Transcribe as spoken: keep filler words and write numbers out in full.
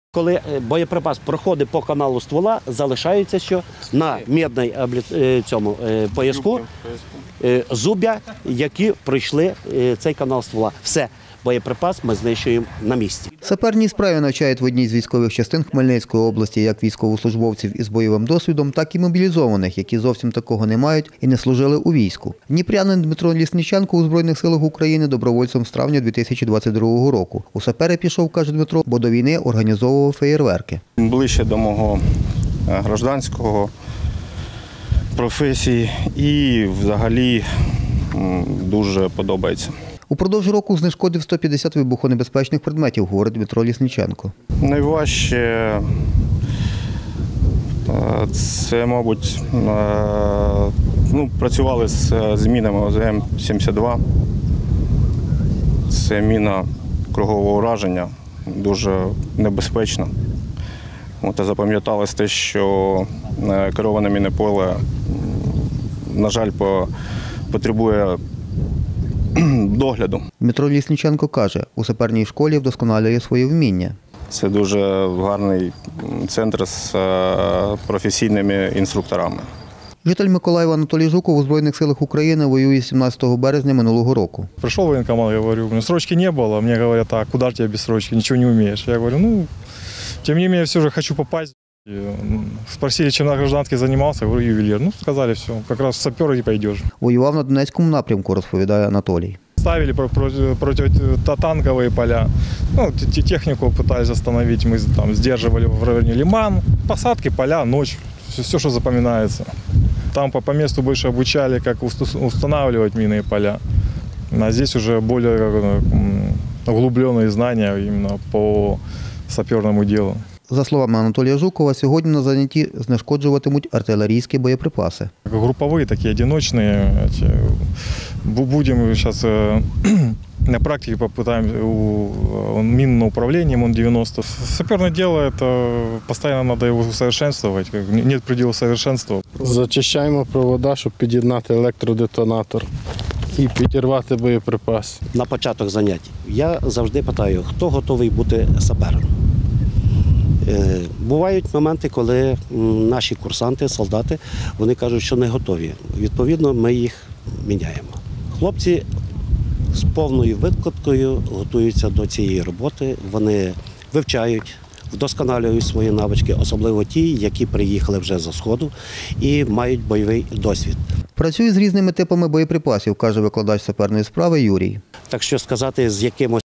Коли боєприпас проходить по каналу ствола, залишається що на мідній цьому пояску зуб'я, які пройшли цей канал ствола. Все, боєприпас ми знищуємо на місці. Саперній справі навчають в одній з військових частин Хмельницької області як військовослужбовців із бойовим досвідом, так і мобілізованих, які зовсім такого не мають і не служили у війську. Дніпрянин Дмитро Лісніченко у Збройних силах України добровольцем з травня дві тисячі двадцять другого року. У сапери пішов, каже Дмитро, бо до війни організовував феєрверки. Ближче до мого гражданського професії і взагалі дуже подобається. Упродовж року знешкодив сто п'ятдесят вибухонебезпечних предметів, говорить Дмитро Лісніченко. Найважче це, мабуть, ну, працювали з змінами О З М сімдесят два. Це міна кругового ураження, дуже небезпечна. От, запам'яталось те, що кероване мінне поле, на жаль, потребує догляду. Дмитро Лісніченко каже, у саперній школі вдосконалює свої вміння. Це дуже гарний центр з професійними інструкторами. Житель Миколаєва Анатолій Жуков у Збройних силах України воює сімнадцятого березня минулого року. Пришел в военкомат, я говорю, у меня срочки не было. Мне говорят, а куда тебе без срочки, ничего не умеешь. Я говорю, ну, тем не менее, все же хочу попасть. Спросили, чем на гражданский занимался, я говорю, ювелир. Ну, сказали, все, как раз в сапер и пойдешь. Воював на Донецькому напрямку, розповідає Анатолій. Ставили противотанковые поля, ну, технику пытались остановить, мы там сдерживали в районе Лиман. Посадки, поля, ночь, все, все что запоминается. Там по, по месту больше обучали, как устанавливать минные поля. А здесь уже более углубленные знания именно по саперному делу. За словами Анатолія Жукова, сьогодні на занятті знешкоджуватимуть артилерійські боєприпаси. Групповые, такие одиночные. Будем сейчас на практике попытаемся у минного управления МОН девяносто. Саперное дело, это постоянно надо его усовершенствовать. Нет предела совершенства. Зачищаємо провода, щоб під'єднати електродетонатор і підірвати боєприпас. На початок занять я завжди питаю, хто готовий бути сапером. Бувають моменти, коли наші курсанти, солдати, вони кажуть, що не готові. Відповідно, ми їх міняємо. Хлопці з повною викладкою готуються до цієї роботи, вони вивчають, вдосконалюють свої навички, особливо ті, які приїхали вже зі Сходу і мають бойовий досвід. Працює з різними типами боєприпасів, каже викладач саперної справи Юрій. Так що сказати, з якимось